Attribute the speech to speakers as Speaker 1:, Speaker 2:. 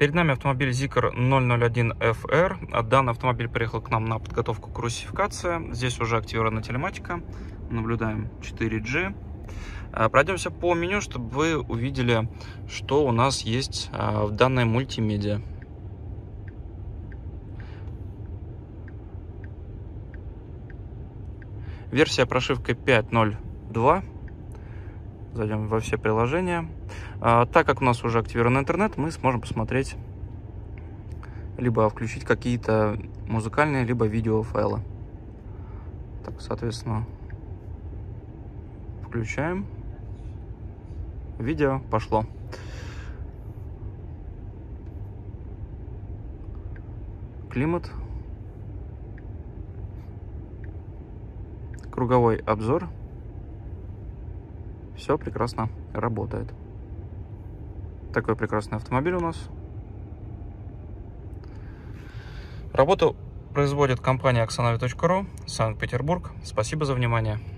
Speaker 1: Перед нами автомобиль Zeekr 001FR. Данный автомобиль приехал к нам на подготовку к русификации. Здесь уже активирована телематика. Наблюдаем 4G. Пройдемся по меню, чтобы вы увидели, что у нас есть в данной мультимедиа. Версия прошивки 5.0.2. Зайдем во все приложения. Так как у нас уже активирован интернет, мы сможем посмотреть, либо включить какие-то музыкальные, либо видеофайлы. Так, соответственно, включаем. Видео пошло. Климат. Круговой обзор. Все прекрасно работает. Такой прекрасный автомобиль у нас. Работу производит компания Axanovi.ru, Санкт-Петербург. Спасибо за внимание.